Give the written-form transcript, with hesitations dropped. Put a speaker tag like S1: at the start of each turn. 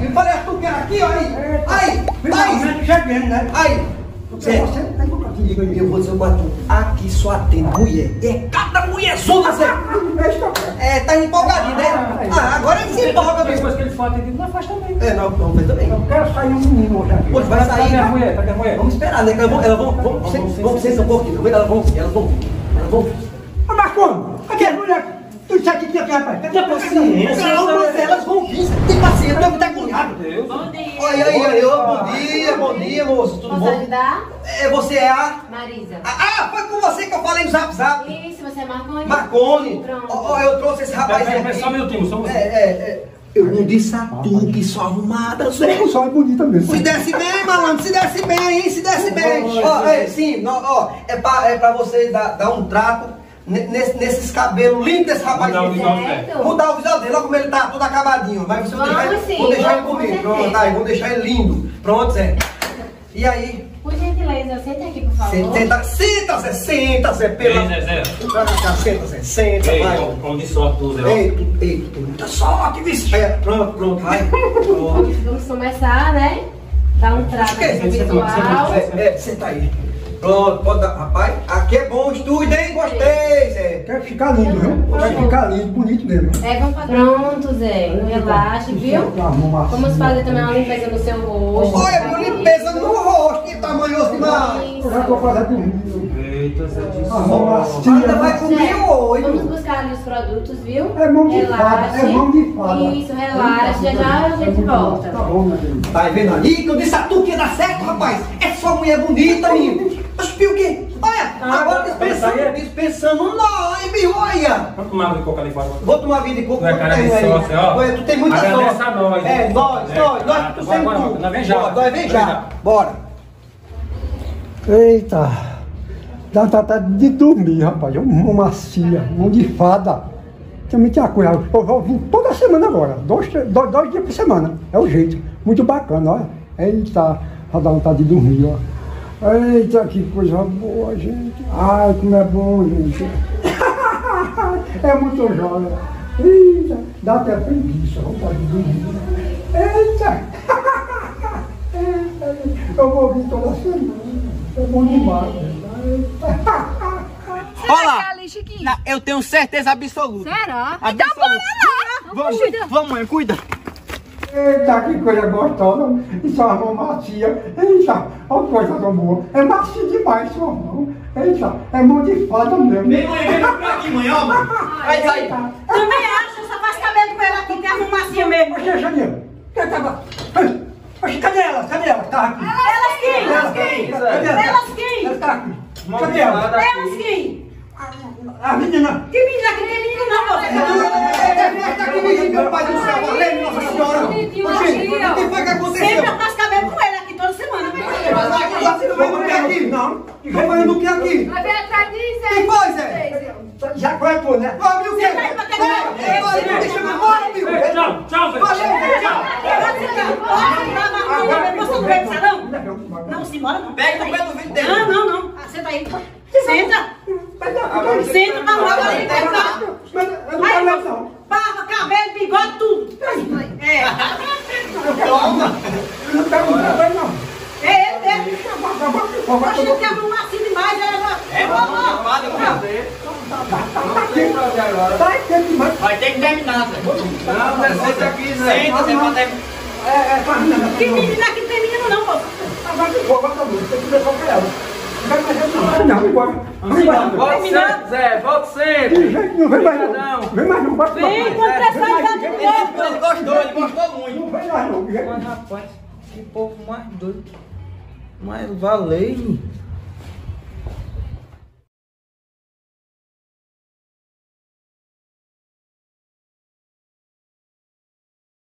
S1: filho. Falei a tu que era aqui, ó. Aí.
S2: Chegando, né?
S1: Aí. Zé, eu vou dizer uma coisa. Aqui só atende mulher. É cada mulherzona, Zé. Tá empolgadinho, né? Agora ele se empolga mesmo.
S2: Depois que ele for atendido, nós faz também.
S1: Não, mas também.
S2: Eu quero sair um menino hoje aqui.
S1: Hoje vai sair.
S2: Cadê a mulher? Cadê a mulher?
S1: Vamos esperar, né? Elas vão ser um pouquinho. Elas vão vir.
S2: Mas como? Cadê a mulher? Tu disse aqui que aqui, rapaz. Cadê a paciência?
S1: Não, mas elas vão vir. Tem paciência, eu vou estar agoniado.
S3: Bom dia.
S1: Oi, bom dia, moço. Tudo
S3: Posso
S1: bom?
S3: ajudar?
S1: Você é a...
S3: Marisa.
S1: Foi com você que eu falei no Zap.
S3: Isso, você é Marconi?
S1: Marconi.
S3: Pronto.
S1: Eu trouxe esse rapaz aqui.
S2: Só um minutinho, só um minutinho.
S1: Eu não disse a tu que só arrumada, Zé.
S2: O sol é bonita mesmo.
S1: Se desse bem, malandro, se desse bem, hein? Se desse bem. É pra você dar um trato nesses cabelos lindos desse rapaz. Mudar o visual dele, olha como ele tá todo acabadinho. Mas vou deixar ele comigo. Pronto, aí, vou deixar ele lindo. Pronto, Zé. E aí?
S3: Por gentileza, senta aqui, por favor.
S1: Senta, Zé, pela...
S4: Zé.
S1: Senta, Zé, senta, vai.
S4: Onde sorte tu, Zé?
S1: Ei, tu muita sorte, bicho. Pronto, vai. Pronto.
S3: Vamos começar, né? Dar um trato visual.
S1: Senta aí. Pronto, pode dar. Rapaz, aqui é bom o estúdio, hein? Gostei, Zé.
S2: Quer ficar lindo, viu? Quer ficar lindo, bonito mesmo.
S3: Vamos fazer. Pronto, Zé. Não relaxe, viu? Vamos fazer também uma limpeza no seu rosto.
S1: Olha, uma limpeza no rosto. Que tamanhoso demais.
S2: Eu já tô fazendo.
S4: Eita, Zé.
S1: Ainda vai comer o olho.
S3: Vamos buscar ali os produtos, viu?
S2: É mão de fada, é mão de fada.
S3: Isso, relaxe. Já a gente volta.
S2: Tá bom, minha querida.
S1: Tá vendo ali que eu disse a tu que ia dar certo, rapaz? É só mulher bonita, menino. Mas viu o quê? Olha, agora dispensando nós, viu? Olha.
S4: Vamos tomar água de coco ali fora.
S1: Vou tomar vida de coco.
S4: Tu é cara de sócio, ó.
S1: Tu tem muita sorte.
S4: Agradece a nós.
S1: Nós, tu sempre tudo.
S4: Nós vem já.
S1: Nós vem já. Bora.
S2: Eita. Dá vontade de dormir, rapaz. Mão macia, mão de fada. Também tem uma coisa. Eu vou vir toda semana agora. Dois dias por semana. É o jeito. Muito bacana, olha. Eita. Dá vontade de dormir, ó. Eita, que coisa boa, gente. Ai, como é bom, gente. É muito jóia. Eita, dá até preguiça, vontade de dormir. Eita. Eu vou vir toda semana. É bom demais.
S1: Olha, eu tenho certeza absoluta.
S3: Será?
S1: Então bora lá. Vamos, mãe, cuida.
S2: Eita, que coisa gostosa. Isso é uma mão macia. Eita, olha que coisa tão boa. É macia demais sua mão. Eita, é mão de fada mesmo.
S1: Vem, mãe, vem aqui, mãe, ó. Aí.
S5: Também acho, só faz cabelo com ela aqui, que é a mão macia mesmo.
S2: Oxe, Janila, quem tava? Oxe, cadê ela? Cadê ela? Tá aqui.
S5: Elas quem?
S2: Elas quem?
S5: Elas quem?
S2: Ela tá aqui. Cadê ela?
S5: Elas quem?
S2: A menina.
S5: Que menina que tem menino não, você.
S1: Tá aqui, meu pai do céu, valeu, Nossa Senhora. Oxi, o que foi que aconteceu?
S5: Sempre eu faço cabelo com ele aqui toda semana.
S1: Você não vai no que aqui? Não. Não vai no que aqui?
S3: Vai ver atrás disso,
S1: Quem foi, Zé?
S2: Já cortou, né?
S1: Ó, viu o quê? Deixa eu ir embora, viu?
S4: Tchau, Zé.
S5: Não, se embora não.
S1: Pega o pé do vidro dele.
S5: Não. Senta aí. Senta. Senta pra lá. Barba, cabelo, bigode, tudo.
S1: Toma.
S2: Não tá com trabalho, não.
S5: Acho que a mão macia demais.
S1: Vai ter que terminar, Zé. Não, Zé, senta aqui, Zé. Senta, Zé, pra terminar.
S5: Que menina aqui não tem menino não, moço.
S2: Agora que for, bota a luz. Tem que levar pra ela. Não, embora.
S4: Volta, Zé, volta sempre.
S2: De jeito nenhum, vem mais não. Vem mais não, bota pra
S5: Vem, quando você sai, vai de novo.
S1: Ele gostou muito.
S2: Não vem mais não.
S4: Mas rapaz, que povo mais doido. Mas valeu.